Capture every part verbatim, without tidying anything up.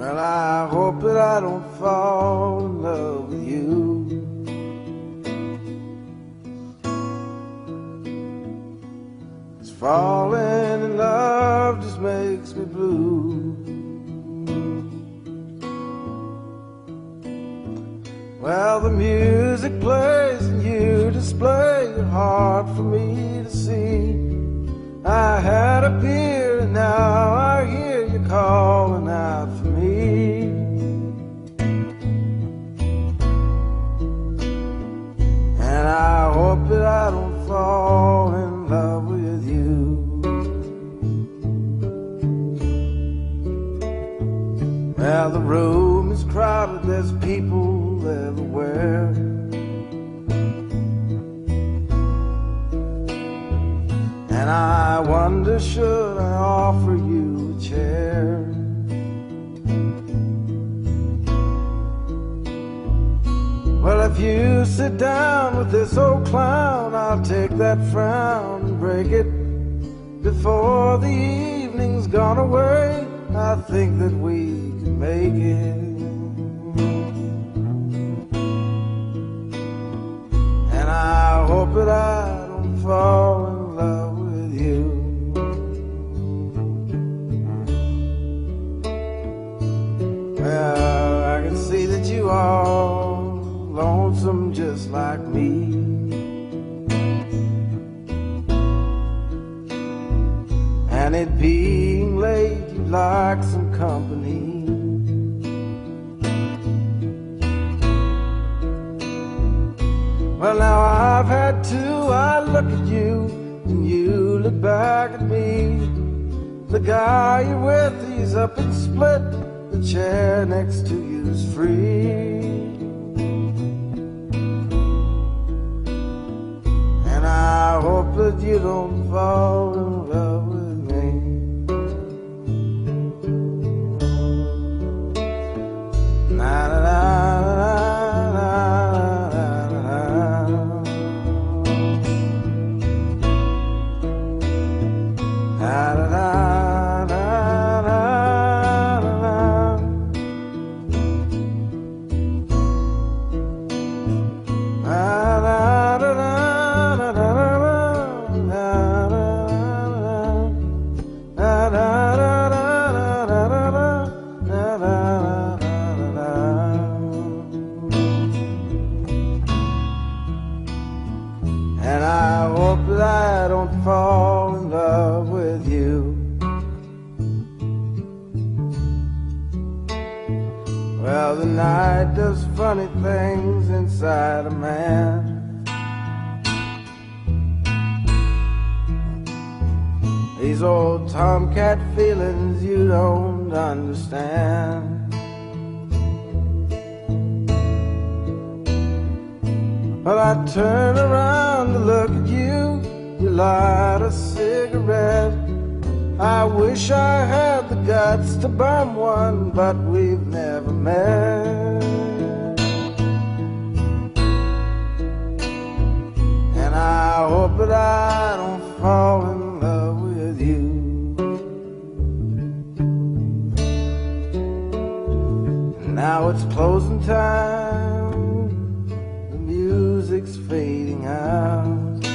Well, I hope that I don't fall in love with you. 'Cause falling in love just makes me blue. Well, the music plays and you display your heart for me to see. I had a beer and now I hear you calling out for me. And I hope that I don't fall in love with you. Well, the room is crowded, there's people everywhere. And I wonder, should I offer you a chair? Well, if you sit down with this old clown, I'll take that frown and break it before the evening's gone away. I think that we can make it. And I hope that I don't fall in love with you. Well, I can see that you are lonesome just like me. And it being late, you'd like some company. Well, now I've had two. I look at you and you look back at me. The guy you're with, he's up and split. The chair next to you's free. And I hope that you don't fall in love with me. Na na na. And I hope that I don't fall in love with you. Well, the night does funny things inside a man. These old tomcat feelings you don't understand. Well, I turn around to look at you. You light a cigarette. I wish I had the guts to bum one, but we've never met. And I hope that I don't fall in love with you. Now it's closing time. The music's fading out.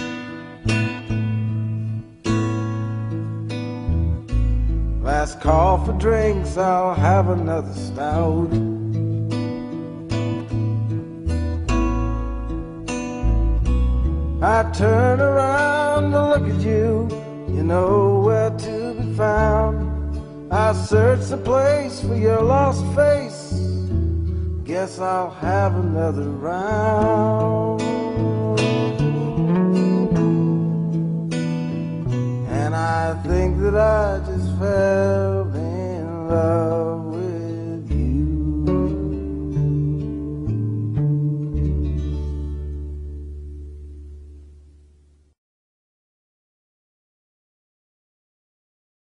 Last call for drinks, I'll have another stout. I turn around to look at you, you know where to be found. I search the place for your lost face. Guess I'll have another round. And I think that I just fell in love.